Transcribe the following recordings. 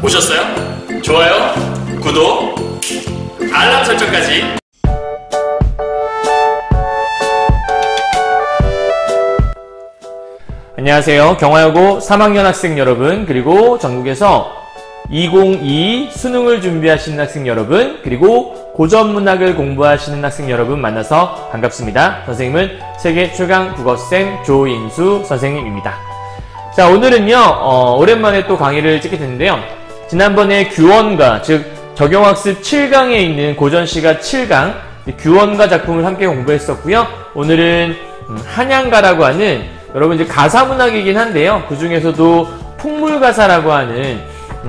보셨어요? 좋아요, 구독, 알람 설정까지. 안녕하세요. 경화여고 3학년 학생 여러분, 그리고 전국에서 2022 수능을 준비하시는 학생 여러분, 그리고 고전문학을 공부하시는 학생 여러분 만나서 반갑습니다. 선생님은 세계 최강 국어쌤 조인수 선생님입니다. 자, 오늘은요 오랜만에 또 강의를 찍게 됐는데요, 지난번에 규원가, 즉 적용학습 7강에 있는 고전시가 7강 규원가 작품을 함께 공부했었고요. 오늘은 한양가라고 하는, 여러분 이제 가사문학이긴 한데요, 그 중에서도 풍물가사라고 하는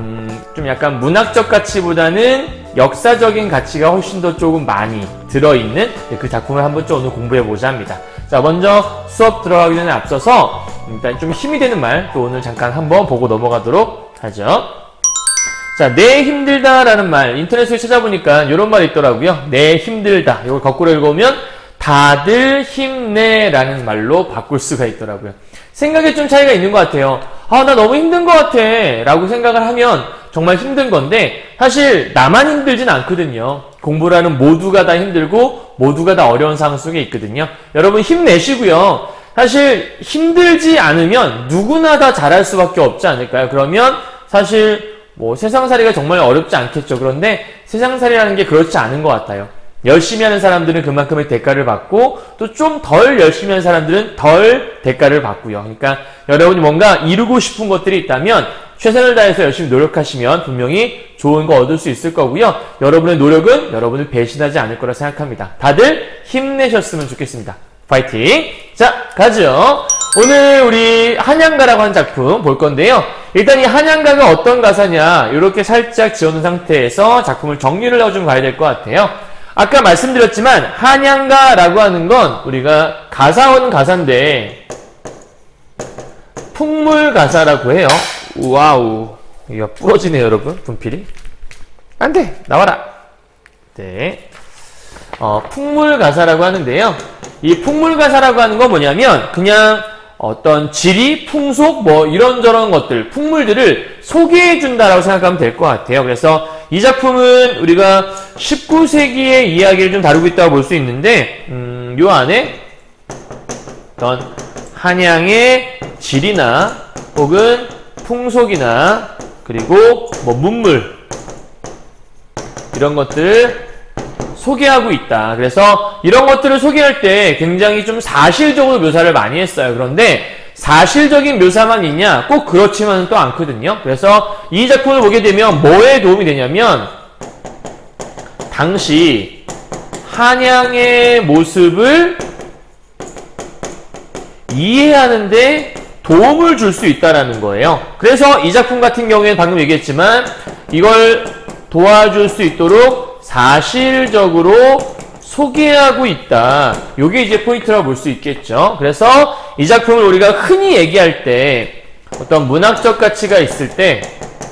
좀 약간 문학적 가치보다는 역사적인 가치가 훨씬 더 조금 많이 들어있는 그 작품을 한번 좀 오늘 공부해보자 합니다. 자, 먼저 수업 들어가기 전에 앞서서 일단 좀 힘이 되는 말 또 오늘 잠깐 한번 보고 넘어가도록 하죠. 자, 내 힘들다 라는 말, 인터넷에 찾아보니까 이런 말이 있더라고요. 내 힘들다. 이걸 거꾸로 읽어보면 다들 힘내 라는 말로 바꿀 수가 있더라고요. 생각에 좀 차이가 있는 것 같아요. 아, 나 너무 힘든 것 같아 라고 생각을 하면 정말 힘든 건데, 사실 나만 힘들진 않거든요. 공부라는 모두가 다 힘들고 모두가 다 어려운 상황 속에 있거든요. 여러분 힘내시고요. 사실 힘들지 않으면 누구나 다 잘할 수밖에 없지 않을까요? 그러면 사실 뭐 세상살이가 정말 어렵지 않겠죠. 그런데 세상살이라는 게 그렇지 않은 것 같아요. 열심히 하는 사람들은 그만큼의 대가를 받고, 또 좀 덜 열심히 하는 사람들은 덜 대가를 받고요. 그러니까 여러분이 뭔가 이루고 싶은 것들이 있다면 최선을 다해서 열심히 노력하시면 분명히 좋은 거 얻을 수 있을 거고요. 여러분의 노력은 여러분을 배신하지 않을 거라 생각합니다. 다들 힘내셨으면 좋겠습니다. 파이팅! 자, 가죠. 오늘 우리 한양가라고 하는 작품 볼 건데요. 일단 이 한양가가 어떤 가사냐, 이렇게 살짝 지어놓은 상태에서 작품을 정리를 좀 가야 될 것 같아요. 아까 말씀드렸지만 한양가라고 하는 건 우리가 가사원 가사인데 풍물가사라고 해요. 와우, 이거 부러지네요 여러분. 분필이 안돼, 나와라. 네, 풍물가사라고 하는데요, 이 풍물가사라고 하는 건 뭐냐면 그냥 어떤 지리, 풍속, 뭐 이런저런 것들, 풍물들을 소개해준다라고 생각하면 될 것 같아요. 그래서 이 작품은 우리가 19세기의 이야기를 좀 다루고 있다고 볼 수 있는데, 요 안에 어떤 한양의 지리나 혹은 풍속이나 그리고 뭐 문물, 이런 것들 소개하고 있다. 그래서 이런 것들을 소개할 때 굉장히 좀 사실적으로 묘사를 많이 했어요. 그런데 사실적인 묘사만 있냐? 꼭 그렇지만은 또 않거든요. 그래서 이 작품을 보게 되면 뭐에 도움이 되냐면, 당시 한양의 모습을 이해하는데 도움을 줄 수 있다라는 거예요. 그래서 이 작품 같은 경우에는 방금 얘기했지만 이걸 도와줄 수 있도록 사실적으로 소개하고 있다. 요게 이제 포인트라고 볼 수 있겠죠. 그래서 이 작품을 우리가 흔히 얘기할 때 어떤 문학적 가치가 있을 때,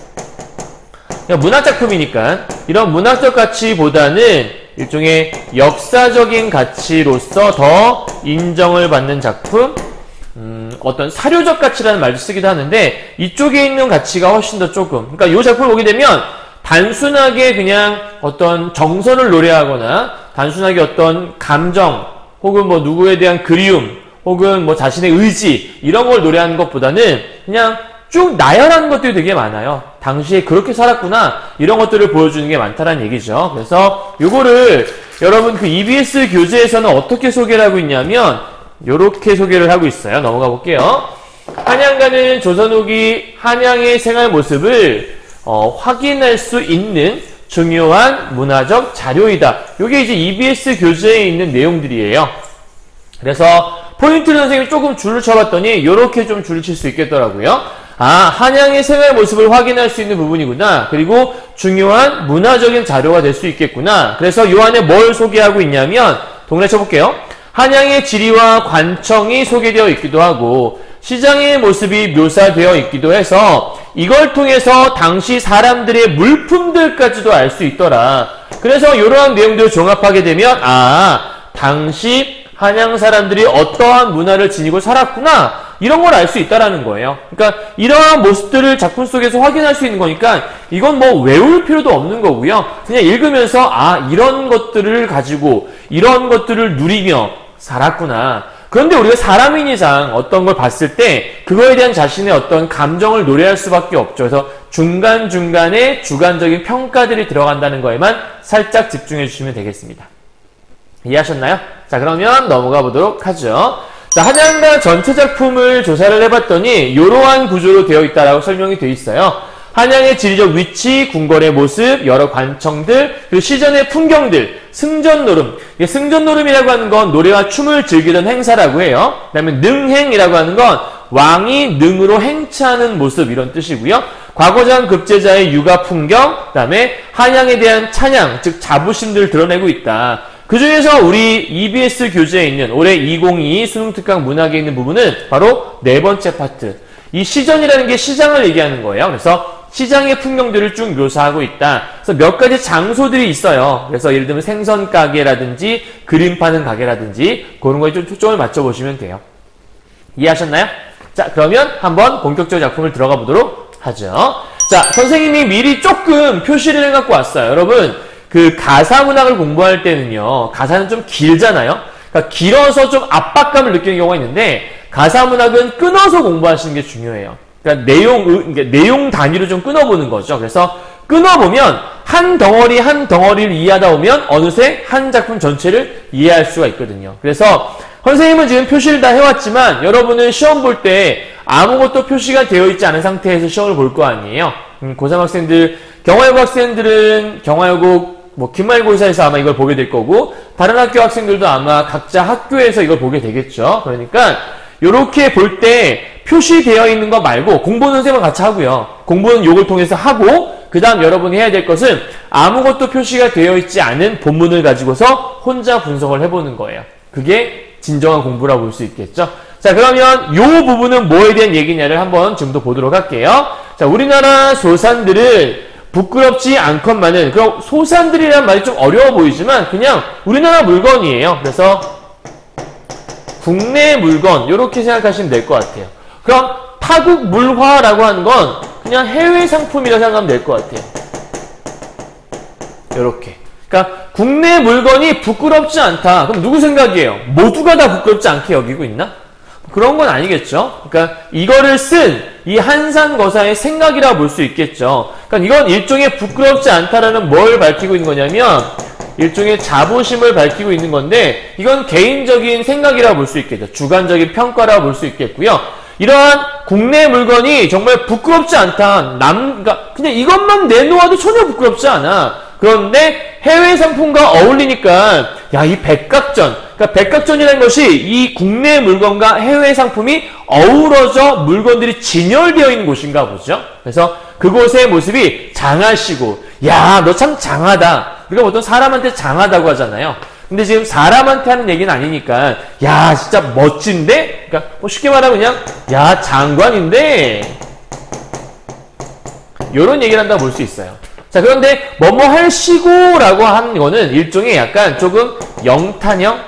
문학작품이니까 이런 문학적 가치보다는 일종의 역사적인 가치로서 더 인정을 받는 작품, 어떤 사료적 가치라는 말도 쓰기도 하는데 이쪽에 있는 가치가 훨씬 더 조금, 그러니까 이 작품을 보게 되면 단순하게 그냥 어떤 정서를 노래하거나 단순하게 어떤 감정 혹은 뭐 누구에 대한 그리움 혹은 뭐 자신의 의지 이런 걸 노래하는 것보다는 그냥 쭉 나열하는 것들이 되게 많아요. 당시에 그렇게 살았구나, 이런 것들을 보여주는 게 많다라는 얘기죠. 그래서 요거를 여러분 그 EBS 교재에서는 어떻게 소개를 하고 있냐면 요렇게 소개를 하고 있어요. 넘어가 볼게요. 한양가는 조선 후기 한양의 생활 모습을 확인할 수 있는 중요한 문화적 자료이다. 이게 이제 EBS 교재에 있는 내용들이에요. 그래서 포인트를 선생님이 조금 줄을 쳐봤더니 이렇게 좀 줄을 칠 수 있겠더라고요. 아, 한양의 생활 모습을 확인할 수 있는 부분이구나. 그리고 중요한 문화적인 자료가 될 수 있겠구나. 그래서 이 안에 뭘 소개하고 있냐면, 동네 쳐볼게요. 한양의 지리와 관청이 소개되어 있기도 하고 시장의 모습이 묘사되어 있기도 해서 이걸 통해서 당시 사람들의 물품들까지도 알 수 있더라. 그래서 이러한 내용들을 종합하게 되면, 아, 당시 한양 사람들이 어떠한 문화를 지니고 살았구나 이런 걸 알 수 있다라는 거예요. 그러니까 이러한 모습들을 작품 속에서 확인할 수 있는 거니까 이건 뭐 외울 필요도 없는 거고요. 그냥 읽으면서 아, 이런 것들을 가지고 이런 것들을 누리며 살았구나. 그런데 우리가 사람인 이상 어떤 걸 봤을 때 그거에 대한 자신의 어떤 감정을 노래할 수밖에 없죠. 그래서 중간중간에 주관적인 평가들이 들어간다는 거에만 살짝 집중해 주시면 되겠습니다. 이해하셨나요? 자, 그러면 넘어가 보도록 하죠. 자, 한양가 전체 작품을 조사를 해봤더니 이러한 구조로 되어 있다라고 설명이 되어 있어요. 한양의 지리적 위치, 궁궐의 모습, 여러 관청들, 그리고 시전의 풍경들, 승전노름. 승전노름이라고 하는 건 노래와 춤을 즐기던 행사라고 해요. 그 다음에 능행이라고 하는 건 왕이 능으로 행차하는 모습, 이런 뜻이고요. 과거장 급제자의 육아 풍경, 그 다음에 한양에 대한 찬양, 즉 자부심들을 드러내고 있다. 그 중에서 우리 EBS 교재에 있는 올해 2022 수능특강 문학에 있는 부분은 바로 네 번째 파트. 이 시전이라는 게 시장을 얘기하는 거예요. 그래서 시장의 풍경들을 쭉 묘사하고 있다. 그래서 몇 가지 장소들이 있어요. 그래서 예를 들면 생선 가게라든지 그림 파는 가게라든지 그런 거에 좀 초점을 맞춰보시면 돼요. 이해하셨나요? 자, 그러면 한번 본격적인 작품을 들어가 보도록 하죠. 자, 선생님이 미리 조금 표시를 해갖고 왔어요. 여러분, 그 가사문학을 공부할 때는요, 가사는 좀 길잖아요. 그러니까 길어서 좀 압박감을 느끼는 경우가 있는데 가사문학은 끊어서 공부하시는 게 중요해요. 그러니까 내용 단위로 좀 끊어보는 거죠. 그래서 끊어보면 한 덩어리 한 덩어리를 이해하다 보면 어느새 한 작품 전체를 이해할 수가 있거든요. 그래서 선생님은 지금 표시를 다 해왔지만 여러분은 시험 볼 때 아무것도 표시가 되어 있지 않은 상태에서 시험을 볼 거 아니에요. 고3 학생들, 경화여고 학생들은 경화여고 기말고사에서 아마 이걸 보게 될 거고 다른 학교 학생들도 아마 각자 학교에서 이걸 보게 되겠죠. 그러니까 요렇게 볼 때 표시되어 있는 거 말고 공부는 선생님과 같이 하고요. 공부는 요걸 통해서 하고 그 다음 여러분이 해야 될 것은 아무것도 표시가 되어 있지 않은 본문을 가지고서 혼자 분석을 해보는 거예요. 그게 진정한 공부라고 볼 수 있겠죠. 자, 그러면 요 부분은 뭐에 대한 얘기냐를 한번 지금부터 보도록 할게요. 자, 우리나라 소산들을 부끄럽지 않건만은, 그럼 소산들이란 말이 좀 어려워 보이지만 그냥 우리나라 물건이에요. 그래서 국내 물건 이렇게 생각하시면 될 것 같아요. 그럼 타국 물화라고 하는 건 그냥 해외 상품이라 생각하면 될 것 같아요. 이렇게. 그러니까 국내 물건이 부끄럽지 않다. 그럼 누구 생각이에요? 모두가 다 부끄럽지 않게 여기고 있나? 그런 건 아니겠죠. 그러니까 이거를 쓴 이 한산거사의 생각이라 볼 수 있겠죠. 그러니까 이건 일종의 부끄럽지 않다라는 뭘 밝히고 있는 거냐면 일종의 자부심을 밝히고 있는 건데 이건 개인적인 생각이라 볼 수 있겠죠. 주관적인 평가라 볼 수 있겠고요. 이러한 국내 물건이 정말 부끄럽지 않다. 그러니까 그냥 이것만 내놓아도 전혀 부끄럽지 않아. 그런데 해외 상품과 어울리니까 야, 이 백각전. 그러니까 백각전이라는 것이 이 국내 물건과 해외 상품이 어우러져 물건들이 진열되어 있는 곳인가 보죠. 그래서 그곳의 모습이 장하시고 야, 너 참 장하다. 우리가 보통 사람한테 장하다고 하잖아요. 근데 지금 사람한테 하는 얘기는 아니니까 야, 진짜 멋진데? 그러니까 뭐 쉽게 말하면 그냥 야, 장관인데? 요런 얘기를 한다고 볼 수 있어요. 자, 그런데 뭐뭐 할시고라고 하는 거는 일종의 약간 조금 영탄형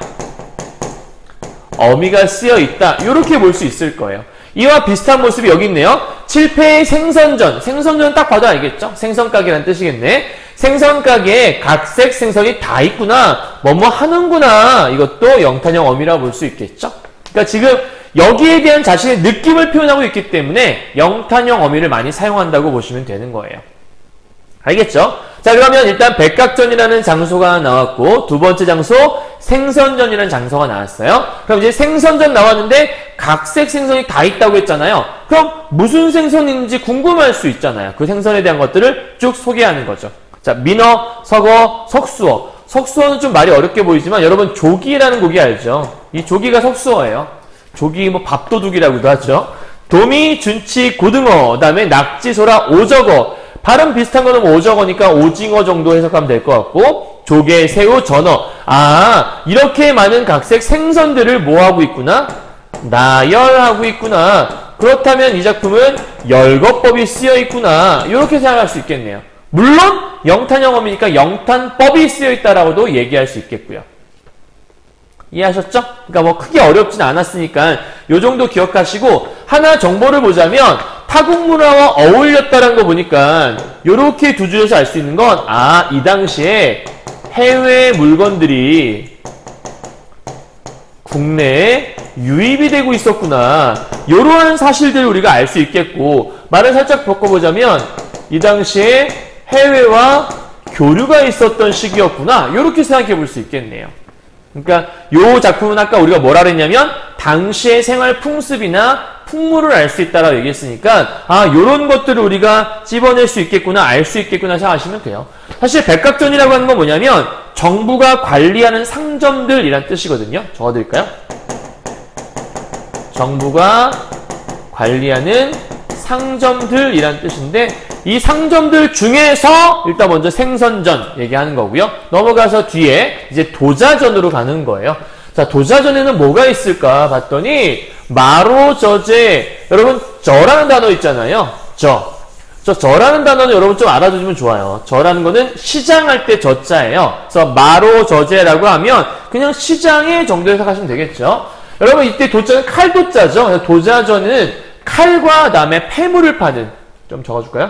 어미가 쓰여 있다. 이렇게 볼 수 있을 거예요. 이와 비슷한 모습이 여기 있네요. 7패의 생선전. 생선전은 딱 봐도 알겠죠? 생선가게라는 뜻이겠네. 생선가게에 각색 생선이 다 있구나. 뭐뭐 하는구나. 이것도 영탄형 어미라고 볼 수 있겠죠? 그러니까 지금 여기에 대한 자신의 느낌을 표현하고 있기 때문에 영탄형 어미를 많이 사용한다고 보시면 되는 거예요. 알겠죠? 자, 그러면 일단 백각전이라는 장소가 나왔고 두 번째 장소 생선전이라는 장소가 나왔어요. 그럼 이제 생선전 나왔는데 각색 생선이 다 있다고 했잖아요. 그럼 무슨 생선인지 궁금할 수 있잖아요. 그 생선에 대한 것들을 쭉 소개하는 거죠. 자, 민어, 석어, 석수어. 석수어는 좀 말이 어렵게 보이지만 여러분 조기라는 고기 알죠? 이 조기가 석수어예요. 조기 뭐 밥도둑이라고도 하죠. 도미, 준치, 고등어, 그다음에 낙지, 소라, 오저거. 발음 비슷한 거는 오저거니까 오징어 정도 해석하면 될 것 같고 조개, 새우, 전어. 아, 이렇게 많은 각색 생선들을 뭐하고 있구나? 나열하고 있구나. 그렇다면 이 작품은 열거법이 쓰여 있구나. 이렇게 생각할 수 있겠네요. 물론 영탄영어이니까 영탄법이 쓰여 있다라고도 얘기할 수 있겠고요. 이해하셨죠? 그러니까 뭐 크게 어렵진 않았으니까 요 정도 기억하시고 하나 정보를 보자면 타국 문화와 어울렸다는 거 보니까 요렇게 두 줄에서 알 수 있는 건 아, 이 당시에 해외 물건들이 국내에 유입이 되고 있었구나. 이러한 사실들을 우리가 알 수 있겠고 말을 살짝 바꿔보자면 이 당시에 해외와 교류가 있었던 시기였구나. 이렇게 생각해 볼 수 있겠네요. 그러니까 이 작품은 아까 우리가 뭐라 그랬냐면 당시의 생활 풍습이나 풍물을 알 수 있다라고 얘기했으니까 아, 요런 것들을 우리가 찝어낼 수 있겠구나, 알 수 있겠구나 생각하시면 돼요. 사실 백각전이라고 하는 건 뭐냐면 정부가 관리하는 상점들이란 뜻이거든요. 적어드릴까요? 정부가 관리하는 상점들이란 뜻인데 이 상점들 중에서 일단 먼저 생선전 얘기하는 거고요. 넘어가서 뒤에 이제 도자전으로 가는 거예요. 자, 도자전에는 뭐가 있을까 봤더니 마로저제, 여러분 저라는 단어 있잖아요. 저라는 단어는 여러분 좀 알아두시면 좋아요. 저라는 거는 시장할 때 저자예요. 그래서 마로저제라고 하면 그냥 시장의 정도에 생각하시면 되겠죠. 여러분 이때 도자는 칼도자죠. 도자전은 칼과 그다음에 폐물을 파는, 좀 적어줄까요?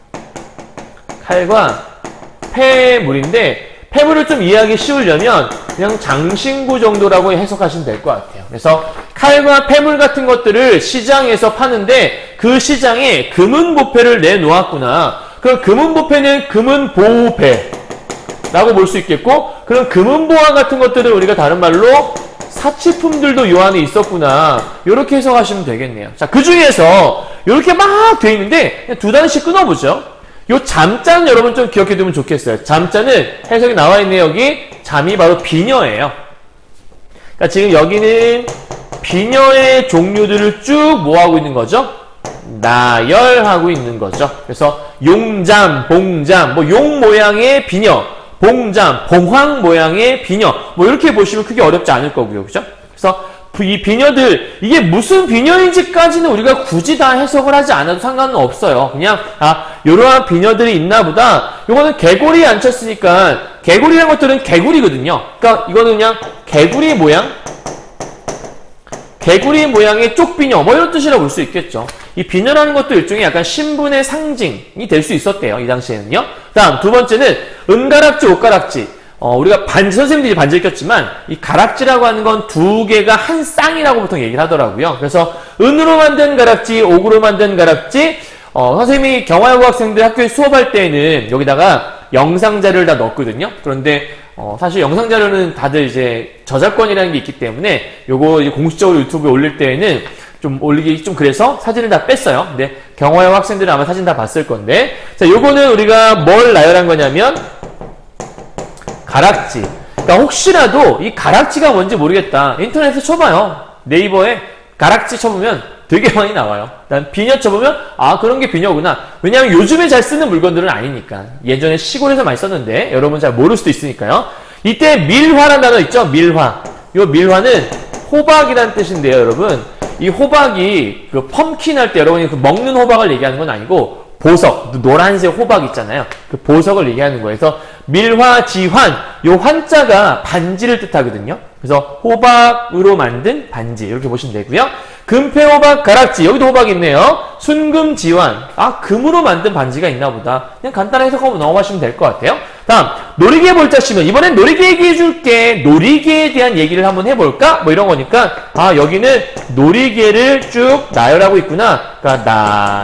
칼과 폐물인데 폐물을 좀 이해하기 쉬우려면 그냥 장신구 정도라고 해석하시면 될 것 같아요. 그래서 칼과 폐물 같은 것들을 시장에서 파는데 그 시장에 금은보패를 내놓았구나. 그럼 금은보패는 금은보패라고 볼 수 있겠고, 그럼 금은보화 같은 것들은 우리가 다른 말로 사치품들도 요 안에 있었구나. 이렇게 해석하시면 되겠네요. 자, 그 중에서 이렇게 막 돼 있는데 그냥 두 단씩 끊어보죠. 요 잠자는 여러분 좀 기억해 두면 좋겠어요. 잠자는 해석이 나와 있네요. 여기 잠이 바로 비녀예요. 그러니까 지금 여기는 비녀의 종류들을 쭉 뭐하고 있는 거죠? 나열하고 있는 거죠. 그래서 용잠, 봉잠, 뭐 용 모양의 비녀, 봉잠, 봉황 모양의 비녀, 뭐 이렇게 보시면 크게 어렵지 않을 거고요. 그죠? 그래서 이 비녀들, 이게 무슨 비녀인지까지는 우리가 굳이 다 해석을 하지 않아도 상관은 없어요. 그냥 이러한 비녀들이 있나 보다. 요거는 개구리 안 쳤으니까 개구리라는 것들은 개구리거든요. 그러니까 이거는 그냥 개구리 모양, 개구리 모양의 쪽비녀, 뭐 이런 뜻이라고 볼 수 있겠죠. 이 비녀라는 것도 일종의 약간 신분의 상징이 될 수 있었대요. 이 당시에는요. 다음 두 번째는 은가락지, 옷가락지. 우리가 선생님들이 반지를 꼈지만 이 가락지라고 하는 건 두 개가 한 쌍이라고 보통 얘기를 하더라고요. 그래서 은으로 만든 가락지, 옥으로 만든 가락지. 선생님이 경화여고 학생들 학교에 수업할 때에는 여기다가 영상 자료를 다 넣었거든요. 그런데 사실 영상 자료는 다들 이제 저작권이라는 게 있기 때문에 요거 이제 공식적으로 유튜브에 올릴 때에는 좀 올리기 좀 그래서 사진을 다 뺐어요. 근데 경화여고 학생들은 아마 사진 다 봤을 건데, 자, 요거는 우리가 뭘 나열한 거냐면 가락지. 그러니까 혹시라도 이 가락지가 뭔지 모르겠다. 인터넷에 쳐봐요. 네이버에 가락지 쳐보면 되게 많이 나와요. 난 비녀 쳐보면 아, 그런 게 비녀구나. 왜냐하면 요즘에 잘 쓰는 물건들은 아니니까. 예전에 시골에서 많이 썼는데 여러분 잘 모를 수도 있으니까요. 이때 밀화라는 단어 있죠? 밀화. 이 밀화는 호박이라는 뜻인데요, 여러분. 이 호박이 그 펌킨 할 때 여러분이 그 먹는 호박을 얘기하는 건 아니고 보석, 노란색 호박 있잖아요. 그 보석을 얘기하는 거예요. 그래서 밀화지환, 요 환자가 반지를 뜻하거든요. 그래서 호박으로 만든 반지, 이렇게 보시면 되고요. 금패호박 가락지, 여기도 호박이 있네요. 순금지환, 금으로 만든 반지가 있나 보다. 그냥 간단히 해석하고 넘어가시면 될 것 같아요. 다음, 놀이기에 볼자시면, 이번엔 놀이기 얘기해 줄게. 놀이기에 대한 얘기를 한번 해볼까? 뭐 이런 거니까, 여기는 놀이기를 쭉 나열하고 있구나. 그러니까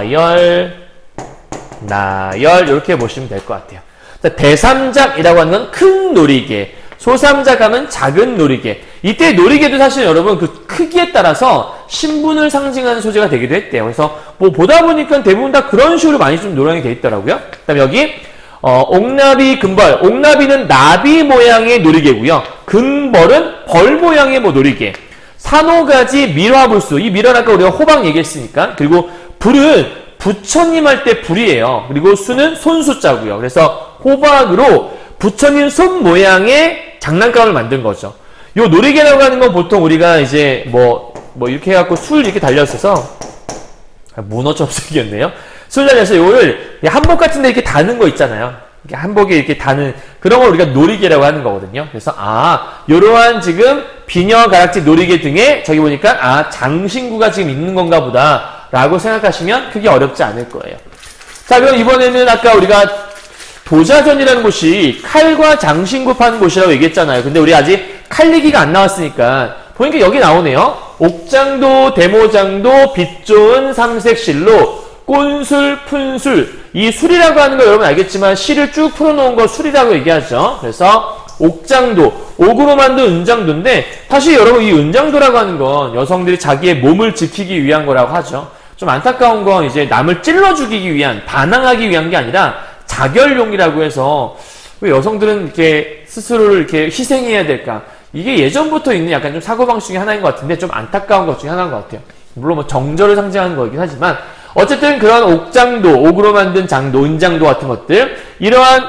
나열, 이렇게 보시면 될 것 같아요. 대삼작이라고 하는 건 큰 놀이개, 소삼작하면 작은 놀이개. 이때 놀이개도 사실 여러분 그 크기에 따라서 신분을 상징하는 소재가 되기도 했대요. 그래서 뭐 보다 보니까 대부분 다 그런 식으로 많이 좀 노랑이 돼 있더라고요. 그다음에 여기 옥나비, 금벌. 옥나비는 나비 모양의 놀이개고요. 금벌은 벌 모양의 뭐 놀이개. 산호가지, 밀화불수. 이 밀화는 아까 우리가 호박 얘기했으니까. 그리고 불은 부처님 할 때 불이에요. 그리고 수는 손수자고요. 그래서 호박으로 부처님 손 모양의 장난감을 만든 거죠. 요 놀이개라고 하는 건 보통 우리가 이제 뭐 이렇게 해갖고 술 이렇게 달렸어서 문어처럼 생겼네요. 술 달려서 요를 한복 같은데 이렇게 다는 거 있잖아요. 이렇게 한복에 이렇게 다는 그런 걸 우리가 놀이개라고 하는 거거든요. 그래서 요러한 지금 비녀, 가락지, 노리개 등의 저기 보니까 아 장신구가 지금 있는 건가 보다 라고 생각하시면 크게 어렵지 않을 거예요. 자, 그럼 이번에는 아까 우리가 도자전이라는 곳이 칼과 장신구 파는 곳이라고 얘기했잖아요. 근데 우리 아직 칼 얘기가 안 나왔으니까 보니까 여기 나오네요. 옥장도, 대모장도, 빛 좋은 삼색실로 꼰술, 푼술. 이 술이라고 하는 거 여러분 알겠지만 실을 쭉 풀어놓은 거 술이라고 얘기하죠. 그래서 옥장도, 옥으로 만든 은장도인데 사실 여러분 이 은장도라고 하는 건 여성들이 자기의 몸을 지키기 위한 거라고 하죠. 좀 안타까운 건 이제 남을 찔러 죽이기 위한, 반항하기 위한 게 아니라 자결용이라고 해서 왜 여성들은 이렇게 스스로를 이렇게 희생해야 될까? 이게 예전부터 있는 약간 좀 사고방식 중에 하나인 것 같은데 좀 안타까운 것 중에 하나인 것 같아요. 물론 뭐 정절을 상징하는 거긴 하지만 어쨌든 그런 옥장도, 옥으로 만든 장도, 은장도 같은 것들 이러한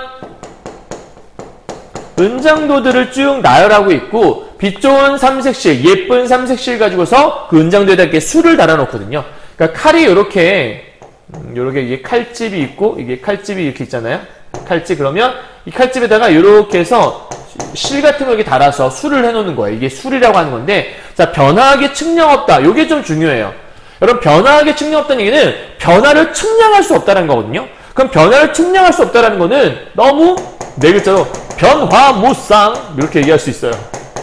은장도들을 쭉 나열하고 있고 빛 좋은 삼색실, 예쁜 삼색실 가지고서 그 은장도에다 이렇게 술을 달아놓거든요. 그러니까 칼이 요렇게 이게 칼집이 있고 이게 칼집이 이렇게 있잖아요. 칼집 그러면 이 칼집에다가 이렇게 해서 실 같은 거 이렇게 달아서 술을 해놓는 거예요. 이게 술이라고 하는 건데 자 변화하게 측량 없다. 요게 좀 중요해요. 여러분 변화하게 측량 없다는 얘기는 변화를 측량할 수 없다는 거거든요. 그럼 변화를 측량할 수 없다는 거는 너무 네 글자로 변화무쌍 이렇게 얘기할 수 있어요.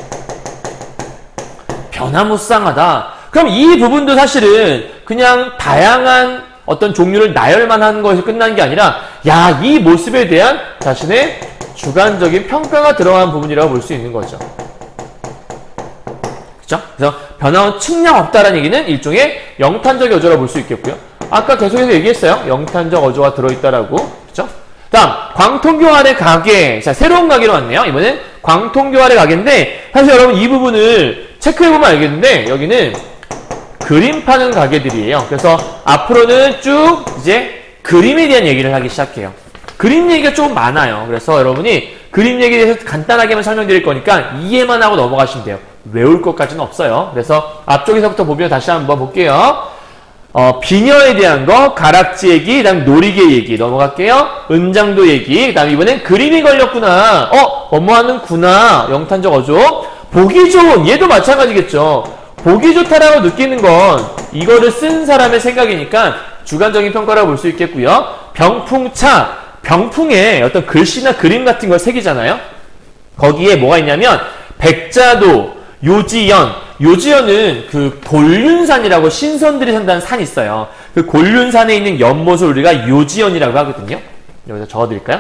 변화무쌍하다. 그럼 이 부분도 사실은 그냥 다양한 어떤 종류를 나열만 하는 것에서 끝난 게 아니라 야, 이 모습에 대한 자신의 주관적인 평가가 들어간 부분이라고 볼 수 있는 거죠. 그렇죠? 그래서 변화는 측량 없다라는 얘기는 일종의 영탄적 어조라고 볼 수 있겠고요. 아까 계속해서 얘기했어요. 영탄적 어조가 들어있다라고. 그렇죠? 다음 광통교 아래 가게. 자, 새로운 가게로 왔네요. 이번엔 광통교 아래 가게인데 사실 여러분 이 부분을 체크해보면 알겠는데 여기는 그림 파는 가게들이에요. 그래서 앞으로는 쭉 이제 그림에 대한 얘기를 하기 시작해요. 그림 얘기가 좀 많아요. 그래서 여러분이 그림 얘기에 대해서 간단하게만 설명드릴 거니까 이해만 하고 넘어가시면 돼요. 외울 것까지는 없어요. 그래서 앞쪽에서부터 보면 다시 한번 볼게요. 비녀에 대한 거, 가락지 얘기, 그 다음 놀이개 얘기 넘어갈게요. 은장도 얘기, 그 다음 이번엔 그림이 걸렸구나. 뭐뭐 하는구나. 영탄적 어조. 보기 좋은, 얘도 마찬가지겠죠. 보기 좋다라고 느끼는 건 이거를 쓴 사람의 생각이니까 주관적인 평가라고 볼 수 있겠고요. 병풍차, 병풍에 어떤 글씨나 그림 같은 걸 새기잖아요. 거기에 뭐가 있냐면 백자도, 요지연, 요지연은 그 곤륜산이라고 신선들이 산다는 산이 있어요. 그 곤륜산에 있는 연못을 우리가 요지연이라고 하거든요. 여기서 적어드릴까요?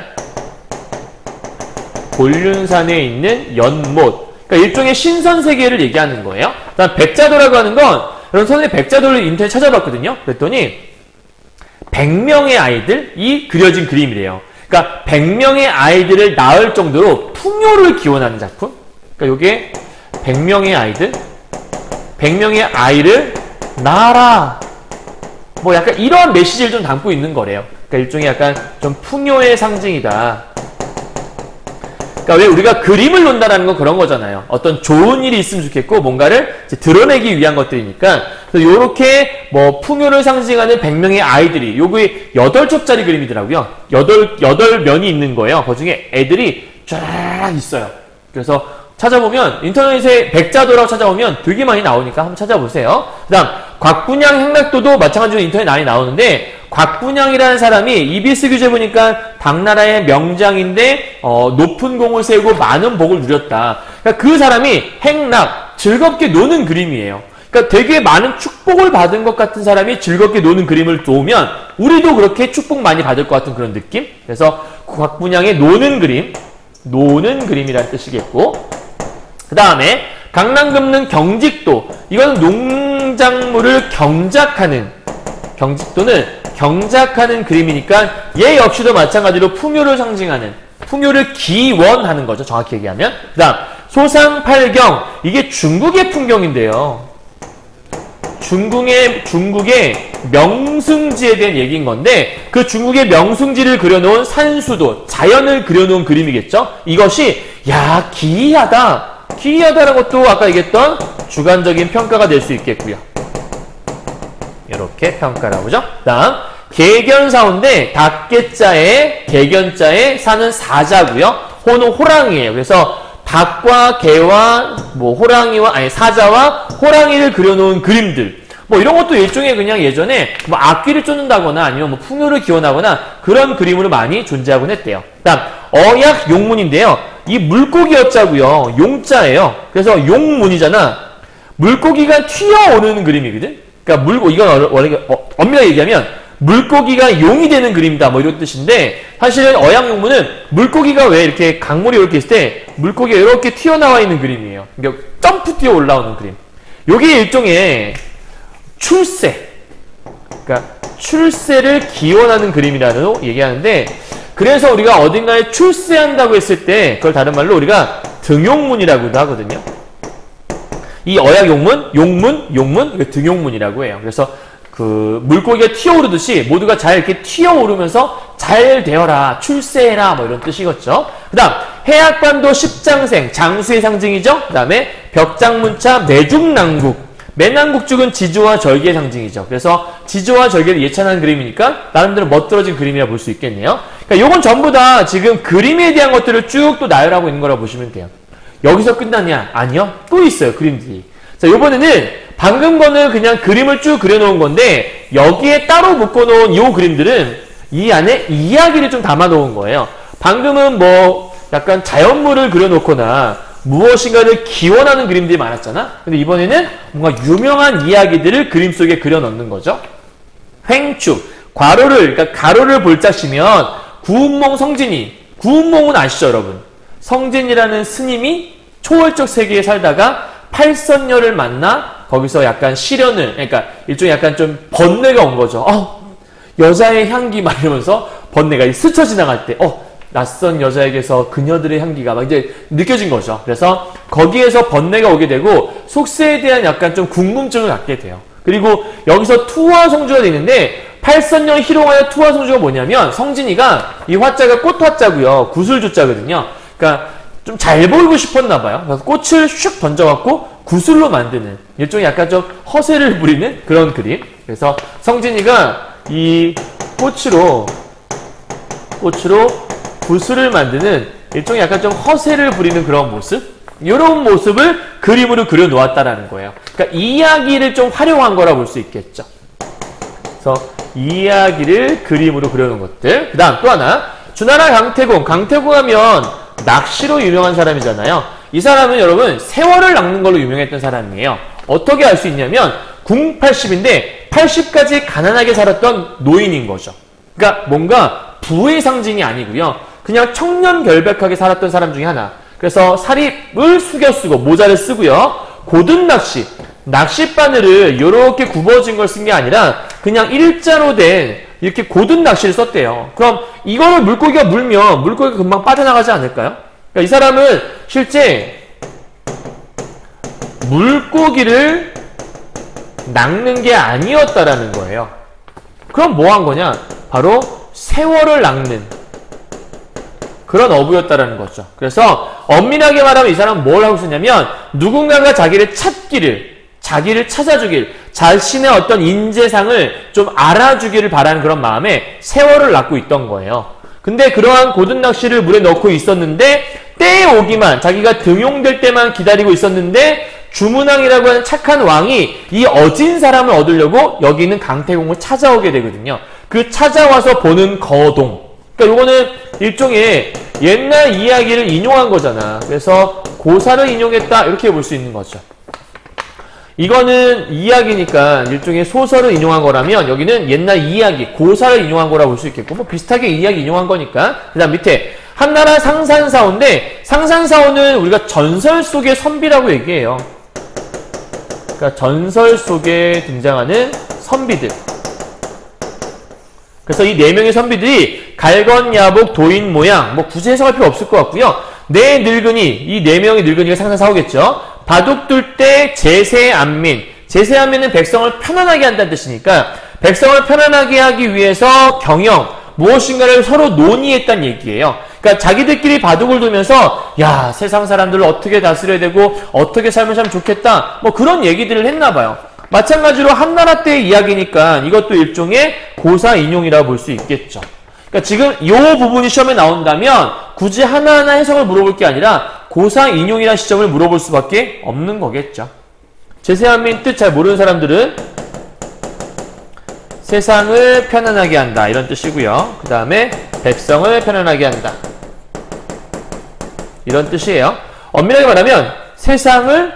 곤륜산에 있는 연못. 그러니까 일종의 신선세계를 얘기하는 거예요. 그다음 백자도라고 하는 건 여러분 선생님 백자도를 인터넷 찾아봤거든요. 그랬더니 100명의 아이들이 그려진 그림이래요. 그러니까 100명의 아이들을 낳을 정도로 풍요를 기원하는 작품. 그러니까 이게 100명의 아이들, 100명의 아이를 낳아라. 뭐 약간 이런 메시지를 좀 담고 있는 거래요. 그러니까 일종의 약간 좀 풍요의 상징이다. 그러니까 왜 우리가 그림을 논다라는 건 그런 거잖아요. 어떤 좋은 일이 있으면 좋겠고 뭔가를 이제 드러내기 위한 것들이니까 그래서 요렇게 뭐 풍요를 상징하는 100명의 아이들이 요게 8쪽짜리 그림이더라고요. 8면이 있는 거예요. 그 중에 애들이 쫙 있어요. 그래서 찾아보면 인터넷에 백자도라고 찾아보면 되게 많이 나오니까 한번 찾아보세요. 그 다음 곽분양 행락도도 마찬가지로 인터넷 많이 나오는데 곽분양이라는 사람이 이비스 규제 보니까 당나라의 명장인데 높은 공을 세우고 많은 복을 누렸다. 그러니까 그 사람이 행락, 즐겁게 노는 그림이에요. 그러니까 되게 많은 축복을 받은 것 같은 사람이 즐겁게 노는 그림을 놓으면 우리도 그렇게 축복 많이 받을 것 같은 그런 느낌? 그래서 곽분양의 노는 그림, 노는 그림이라는 뜻이겠고 그 다음에 강남금는 경직도. 이건 농작물을 경작하는, 경직도는 경작하는 그림이니까 얘 역시도 마찬가지로 풍요를 상징하는, 풍요를 기원하는 거죠. 정확히 얘기하면. 그 다음 소상팔경. 이게 중국의 풍경인데요. 중국의 명승지에 대한 얘기인 건데 그 중국의 명승지를 그려놓은 산수도, 자연을 그려놓은 그림이겠죠. 이것이 야 기이하다. 기이하다는 것도 아까 얘기했던 주관적인 평가가 될 수 있겠고요. 이렇게 평가를 하고죠. 다음 개견사호인데 닭개자에 개견자에 사는 사자고요. 호는 호랑이에요. 그래서 닭과 개와 뭐 호랑이와 아니 사자와 호랑이를 그려놓은 그림들 뭐 이런 것도 일종의 그냥 예전에 뭐 악귀를 쫓는다거나 아니면 뭐 풍요를 기원하거나 그런 그림으로 많이 존재하곤 했대요. 그다음 어약 용문인데요. 이 물고기 어자고요. 용자예요. 그래서 용문이잖아. 물고기가 튀어오르는 그림이거든. 그러니까 이건 원래 엄밀하게 얘기하면 물고기가 용이 되는 그림이다 뭐 이런 뜻인데 사실은 어양용문은 물고기가 왜 이렇게 강물이 이렇게 있을 때 물고기가 이렇게 튀어나와 있는 그림이에요. 그러니까 점프 뛰어 올라오는 그림. 요게 일종의 출세. 그러니까 출세를 기원하는 그림이라고 얘기하는데 그래서 우리가 어딘가에 출세한다고 했을 때 그걸 다른 말로 우리가 등용문이라고도 하거든요. 이 어양용문, 용문, 이거 등용문이라고 해요. 그래서 그 물고기가 튀어오르듯이 모두가 잘 이렇게 튀어오르면서 잘 되어라, 출세해라 뭐 이런 뜻이겠죠. 그 다음 해악반도 십장생, 장수의 상징이죠. 그 다음에 벽장문차 매죽낭국, 매낭국죽은 지조와 절개의 상징이죠. 그래서 지조와 절개를 예찬하는 그림이니까 나름대로 멋들어진 그림이라 볼 수 있겠네요. 그러니까 요건 전부 다 지금 그림에 대한 것들을 쭉 또 나열하고 있는 거라고 보시면 돼요. 여기서 끝났냐? 아니요. 또 있어요. 그림들이. 자, 요번에는 방금 거는 그냥 그림을 쭉 그려놓은 건데 여기에 따로 묶어놓은 요 그림들은 이 안에 이야기를 좀 담아놓은 거예요. 방금은 뭐 약간 자연물을 그려놓거나 무엇인가를 기원하는 그림들이 많았잖아. 근데 이번에는 뭔가 유명한 이야기들을 그림 속에 그려넣는 거죠. 횡축, 그러니까 가로를 볼자시면 구운몽 성진이, 구운몽은 아시죠 여러분? 성진이라는 스님이 초월적 세계에 살다가 팔선녀를 만나 거기서 약간 시련을, 그러니까 일종의 약간 좀 번뇌가 온 거죠. 여자의 향기 막 이러면서 번뇌가 스쳐 지나갈 때 낯선 여자에게서 그녀들의 향기가 막 이제 느껴진 거죠. 그래서 거기에서 번뇌가 오게 되고 속세에 대한 약간 좀 궁금증을 갖게 돼요. 그리고 여기서 투화성주가 되는데 팔선녀 희롱하여 투화성주가 뭐냐면 성진이가 이 화자가 꽃화자고요. 구슬주자거든요. 그러니까 좀 잘 보이고 싶었나 봐요. 그래서 꽃을 슉 던져갖고 구슬로 만드는 일종의 약간 좀 허세를 부리는 그런 그림. 그래서 성진이가 이 꽃으로 구슬을 만드는 일종의 약간 좀 허세를 부리는 그런 모습? 이런 모습을 그림으로 그려놓았다라는 거예요. 그러니까 이야기를 좀 활용한 거라 볼 수 있겠죠. 그래서 이야기를 그림으로 그려놓은 것들. 그 다음 또 하나. 주나라 강태공. 강태공 하면 낚시로 유명한 사람이잖아요. 이 사람은 여러분 세월을 낚는 걸로 유명했던 사람이에요. 어떻게 알 수 있냐면 궁 80인데 80까지 가난하게 살았던 노인인 거죠. 그러니까 뭔가 부의 상징이 아니고요. 그냥 청렴결백하게 살았던 사람 중에 하나. 그래서 사립을 숙여 쓰고 모자를 쓰고요. 고든 낚시, 낚싯바늘을 이렇게 굽어진 걸 쓴 게 아니라 그냥 일자로 된 이렇게 고든 낚시를 썼대요. 그럼 이거를 물고기가 물면 물고기가 금방 빠져나가지 않을까요? 그러니까 이 사람은 실제 물고기를 낚는 게 아니었다라는 거예요. 그럼 뭐 한 거냐? 바로 세월을 낚는 그런 어부였다라는 거죠. 그래서 엄밀하게 말하면 이 사람은 뭘 하고 있었냐면 누군가가 자기를 찾아주길, 자신의 어떤 인재상을 좀 알아주기를 바라는 그런 마음에 세월을 낚고 있던 거예요. 근데 그러한 고든 낚시를 물에 넣고 있었는데 때에 오기만, 자기가 등용될 때만 기다리고 있었는데 주문왕이라고 하는 착한 왕이 이 어진 사람을 얻으려고 여기 있는 강태공을 찾아오게 되거든요. 그 찾아와서 보는 거동. 그러니까 요거는 일종의 옛날 이야기를 인용한 거잖아. 그래서 고사를 인용했다 이렇게 볼 수 있는 거죠. 이거는 이야기니까 일종의 소설을 인용한 거라면 여기는 옛날 이야기, 고사를 인용한 거라 볼 수 있겠고 뭐 비슷하게 이야기 인용한 거니까. 그 다음 밑에 한나라 상산사원인데 상산사원은 우리가 전설 속의 선비라고 얘기해요. 그러니까 전설 속에 등장하는 선비들. 그래서 이 4명의 선비들이 갈건야복 도인 모양, 뭐 굳이 해석할 필요 없을 것 같고요. 네 늙은이, 이 4명의 늙은이가 상산사오겠죠. 바둑 둘 때 제세안민. 제세안민은 백성을 편안하게 한다는 뜻이니까 백성을 편안하게 하기 위해서 경영, 무엇인가를 서로 논의했다는 얘기예요. 그러니까 자기들끼리 바둑을 두면서 야, 세상 사람들을 어떻게 다스려야 되고 어떻게 살면 참 좋겠다. 뭐 그런 얘기들을 했나 봐요. 마찬가지로 한나라 때의 이야기니까 이것도 일종의 고사 인용이라고 볼 수 있겠죠. 그러니까 지금 이 부분이 시험에 나온다면 굳이 하나하나 해석을 물어볼 게 아니라 고상 인용이라는 시점을 물어볼 수밖에 없는 거겠죠. 제세한민 뜻 잘 모르는 사람들은 세상을 편안하게 한다 이런 뜻이고요. 그 다음에 백성을 편안하게 한다 이런 뜻이에요. 엄밀하게 말하면 세상을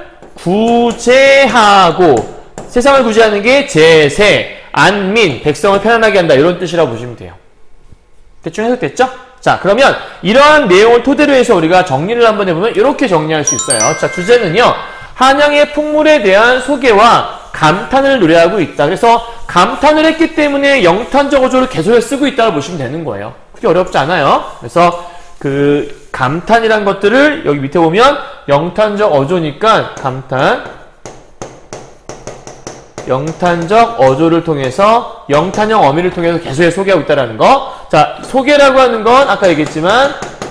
구제하고, 세상을 구제하는 게 제세, 안민, 백성을 편안하게 한다 이런 뜻이라고 보시면 돼요. 대충 해석됐죠? 자, 그러면 이러한 내용을 토대로 해서 우리가 정리를 한번 해보면 이렇게 정리할 수 있어요. 자, 주제는요, 한양의 풍물에 대한 소개와 감탄을 노래하고 있다. 그래서 감탄을 했기 때문에 영탄적 어조를 개소리에 쓰고 있다고 보시면 되는 거예요. 그게 어렵지 않아요. 그래서 그 감탄이란 것들을 여기 밑에 보면 영탄적 어조니까 감탄, 영탄적 어조를 통해서 영탄형 어미를 통해서 개소리에 소개하고 있다는 거. 자, 소개라고 하는 건 아까 얘기했지만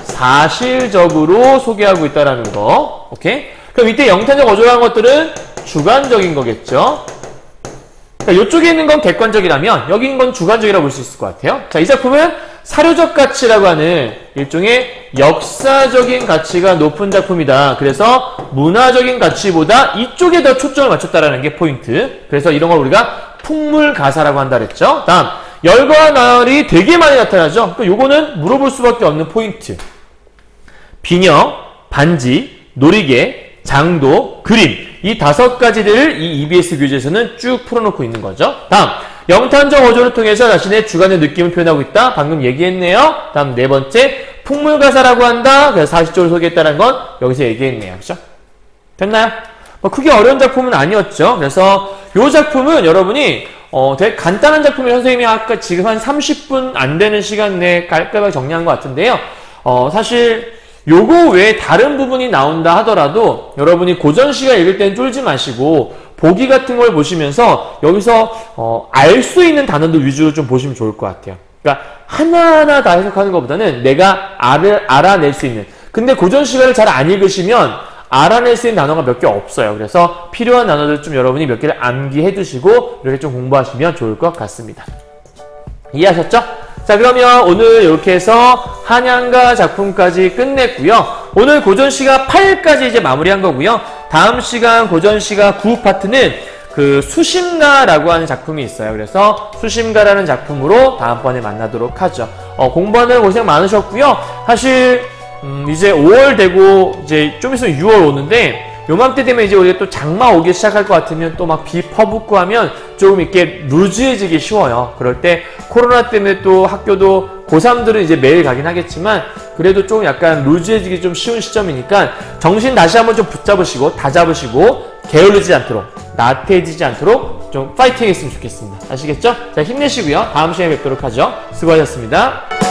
사실적으로 소개하고 있다는 거. 오케이? 그럼 이때 영탄적 어조라는 것들은 주관적인 거겠죠. 그러니까 이쪽에 있는 건 객관적이라면 여기 있는 건 주관적이라고 볼 수 있을 것 같아요. 자, 이 작품은 사료적 가치라고 하는 일종의 역사적인 가치가 높은 작품이다. 그래서 문화적인 가치보다 이쪽에 더 초점을 맞췄다라는 게 포인트. 그래서 이런 걸 우리가 풍물가사라고 한다 그랬죠. 다음, 열과 나열이 되게 많이 나타나죠. 그러니까 요거는 물어볼 수밖에 없는 포인트. 비녀, 반지, 놀이개, 장도, 그림, 이 5가지를 이 EBS 교재에서는 쭉 풀어놓고 있는 거죠. 다음, 영탄적 어조를 통해서 자신의 주관의 느낌을 표현하고 있다. 방금 얘기했네요. 다음 4번째, 풍물가사라고 한다. 그래서 사실적으로 소개했다는 건 여기서 얘기했네요. 그렇죠? 됐나요? 뭐 크게 어려운 작품은 아니었죠. 그래서 이 작품은 여러분이 되게 간단한 작품을 선생님이 아까 지금 한 30분 안 되는 시간 내에 깔끔하게 정리한 것 같은데요. 사실 요거 외에 다른 부분이 나온다 하더라도 여러분이 고전 시간 읽을 때는 쫄지 마시고 보기 같은 걸 보시면서 여기서 알 수 있는 단어들 위주로 좀 보시면 좋을 것 같아요. 그러니까 하나하나 다 해석하는 것보다는 내가 알아낼 수 있는. 근데 고전 시간을 잘 안 읽으시면 알아낼 수 있는 단어가 몇 개 없어요. 그래서 필요한 단어들 좀 여러분이 몇 개를 암기해 두시고 이렇게 좀 공부하시면 좋을 것 같습니다. 이해하셨죠? 자, 그러면 오늘 이렇게 해서 한양가 작품까지 끝냈고요. 오늘 고전시가 8까지 이제 마무리한 거고요. 다음 시간 고전시가 9 파트는 그 수심가라고 하는 작품이 있어요. 그래서 수심가라는 작품으로 다음번에 만나도록 하죠. 공부하는 고생 많으셨고요. 사실 이제 5월 되고 이제 좀 있으면 6월 오는데 요맘때 되면 이제 우리가 또 장마 오기 시작할 것 같으면 또 막 비 퍼붓고 하면 조금 이렇게 루즈해지기 쉬워요. 그럴 때 코로나 때문에 또 학교도 고3들은 이제 매일 가긴 하겠지만 그래도 좀 약간 루즈해지기 좀 쉬운 시점이니까 정신 다시 한번 좀 붙잡으시고 다잡으시고 게을르지 않도록 나태해지지 않도록 좀 파이팅 했으면 좋겠습니다. 아시겠죠? 자, 힘내시고요. 다음 시간에 뵙도록 하죠. 수고하셨습니다.